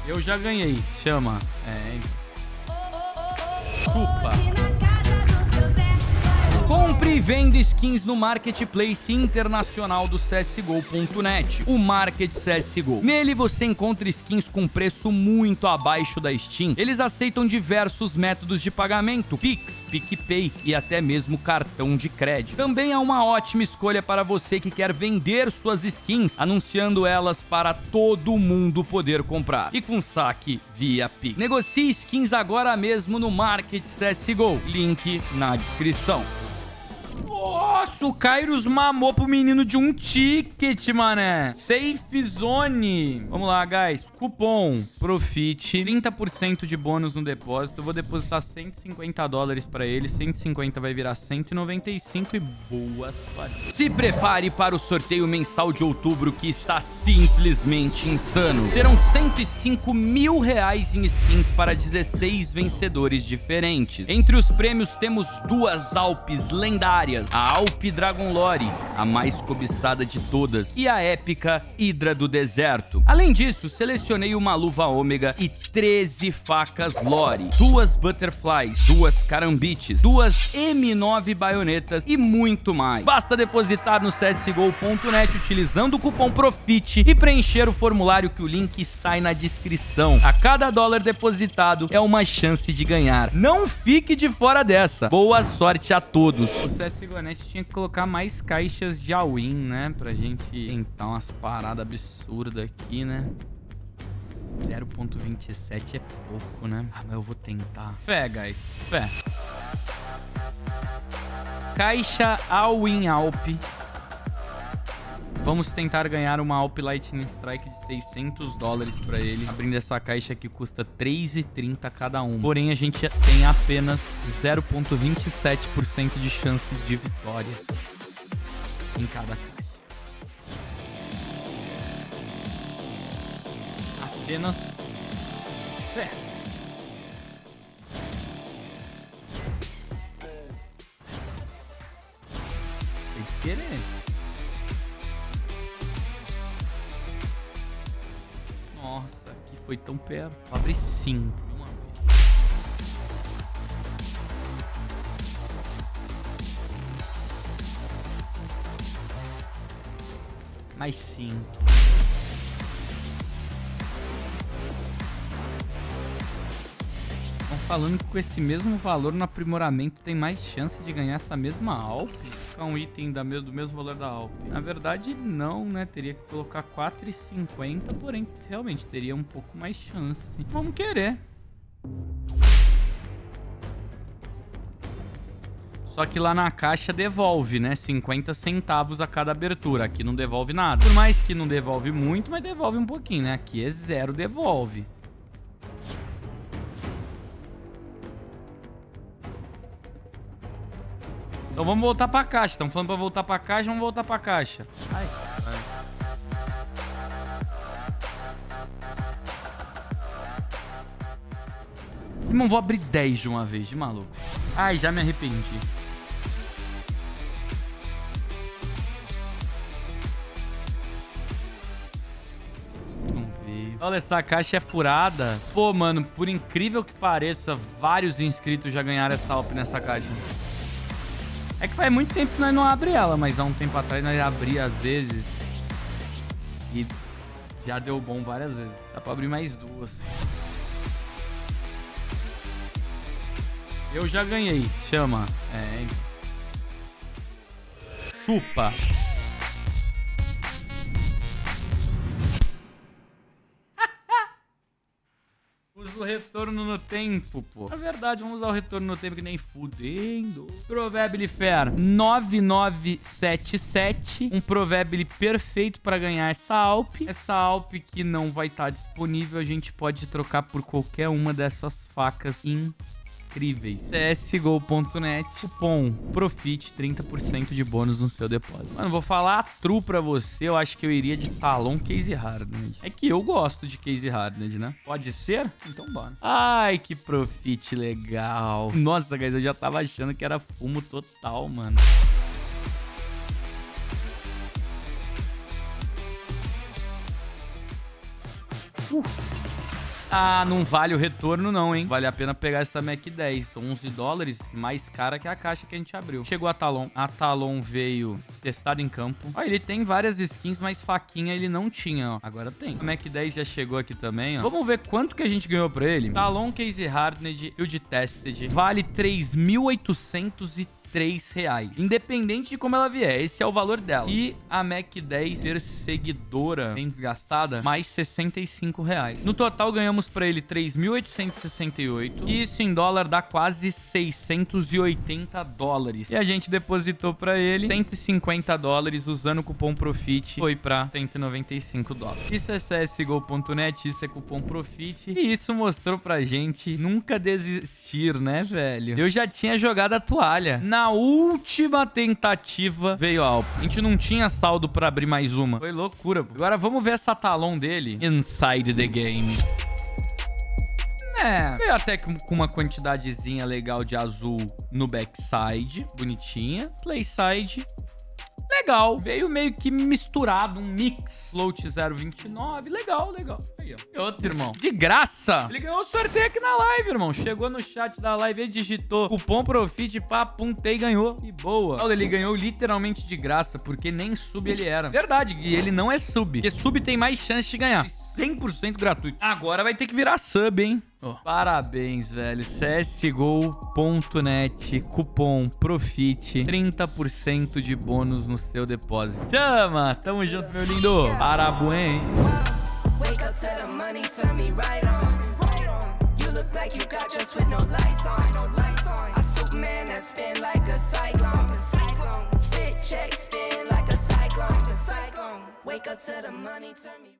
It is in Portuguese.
Eu já ganhei. Chama. Chupa. Compre e venda skins no Marketplace Internacional do CSGO.net, o Market CSGO. Nele você encontra skins com preço muito abaixo da Steam. Eles aceitam diversos métodos de pagamento, Pix, PicPay e até mesmo cartão de crédito. Também é uma ótima escolha para você que quer vender suas skins, anunciando elas para todo mundo poder comprar. E com saque via Pix. Negocie skins agora mesmo no Market CSGO. Link na descrição. Nossa, o Kairos mamou pro menino de um ticket, mané. Safe Zone. Vamos lá, guys. Cupom Profit, 30% de bônus no depósito. Eu vou depositar $150 pra ele. 150 vai virar 195 e boa sorte. Se prepare para o sorteio mensal de outubro, que está simplesmente insano. Serão R$105 mil em skins para 16 vencedores diferentes. Entre os prêmios temos duas Alpes lendárias. A Alp Dragon Lore, a mais cobiçada de todas, e a épica Hidra do Deserto. Além disso, selecionei uma luva ômega e 13 facas Lore, 2 Butterflies, 2 Carambites, 2 M9 baionetas e muito mais. Basta depositar no CSGO.net utilizando o cupom PROFIT e preencher o formulário que o link está aí na descrição. A cada dólar depositado é uma chance de ganhar. Não fique de fora dessa. Boa sorte a todos. O CSGO.net tinha que colocar mais caixas de all-in, né? Pra gente tentar umas paradas absurdas aqui, né? 0.27 é pouco, né? Ah, mas eu vou tentar. Fé, guys. Fé. Caixa all-in Alp. Vamos tentar ganhar uma Alp Lightning Strike de $600 pra ele. Abrindo essa caixa que custa R$3,30 cada um. Porém, a gente tem apenas 0.27% de chances de vitória em cada caixa. Apenas... fé. Tem que querer. Nossa, aqui foi tão perto. Vou abrir 5 de uma vez. Mais 5. Estão falando que com esse mesmo valor no aprimoramento tem mais chance de ganhar essa mesma Alp. Um item do mesmo valor da Alp. Na verdade, não, né? Teria que colocar R$4,50, porém, realmente teria um pouco mais chance. Vamos querer. Só que lá na caixa devolve, né? 50 centavos a cada abertura. Aqui não devolve nada. Por mais que não devolve muito, mas devolve um pouquinho, né? Aqui é 0, devolve. Então vamos voltar pra caixa. Estão falando pra voltar pra caixa, vamos voltar pra caixa. Ai, ai. Irmão, vou abrir 10 de uma vez, de maluco. Ai, já me arrependi. Vamos ver. Olha, essa caixa é furada. Pô, mano, por incrível que pareça, vários inscritos já ganharam essa Alp nessa caixa. É que faz muito tempo que nós não abrimos ela, mas há um tempo atrás nós abrimos às vezes. E já deu bom várias vezes. Dá pra abrir mais 2. Eu já ganhei. Chama. Chupa. Usa o retorno no tempo, pô. Na verdade, vamos usar o retorno no tempo que nem fudendo. Provably Fair 9977. Um Provably perfeito pra ganhar essa Alp. Essa Alp que não vai estar disponível, a gente pode trocar por qualquer uma dessas facas incríveis. CSGO.net, cupom PROFIT, 30% de bônus no seu depósito. Mano, vou falar a true pra você, eu acho que eu iria de Talon Case Hardened. É que eu gosto de Case Hardened, né? Pode ser? Então bora. Ai, que Profit legal. Nossa, guys, eu já tava achando que era fumo total, mano. Ah, não vale o retorno não, hein? Vale a pena pegar essa Mac 10. 11 dólares, mais cara que a caixa que a gente abriu. Chegou a Talon. A Talon veio testada em campo. Ó, ele tem várias skins, mas faquinha ele não tinha, ó. Agora tem. A Mac 10 já chegou aqui também, ó. Vamos ver quanto que a gente ganhou pra ele. Talon Case Hardened, Field Tested. Vale 3.803 reais. Independente de como ela vier. Esse é o valor dela. E a Mac 10 Perseguidora, bem desgastada, mais 65 reais. No total, ganhamos pra ele 3.868. E isso em dólar dá quase 680 dólares. E a gente depositou pra ele 150 dólares usando o cupom PROFIT. Foi pra 195 dólares. Isso é CSGO.net, isso é cupom PROFIT. E isso mostrou pra gente nunca desistir, né, velho? Eu já tinha jogado a toalha. Na última tentativa veio a Alp. A gente não tinha saldo pra abrir mais uma. Foi loucura, pô. Agora vamos ver essa Talon dele. Inside the game. Veio até com uma quantidadezinha legal de azul no backside. Bonitinha. Playside. Legal. Veio meio que misturado, um mix. Float 0,29. Legal, legal. Aí, ó. E outro, irmão. De graça. Ele ganhou o sorteio aqui na live, irmão. Chegou no chat da live, ele digitou cupom PROFIT, pá, apontei e ganhou. E boa. Olha, ele ganhou literalmente de graça, porque nem sub ele era. Verdade, e ele não é sub. Porque sub tem mais chance de ganhar. 100% gratuito. Agora vai ter que virar sub, hein? Oh, parabéns, velho. CSGO.net, cupom PROFIT, 30% de bônus no seu depósito. Chama! Tamo junto, meu lindo. Parabéns. Wake up to the money, turn me right on. You look like you got dressed with no lights on. A Superman that spin like a cyclone. Fit check, spin like a cyclone. Wake up to the money, turn me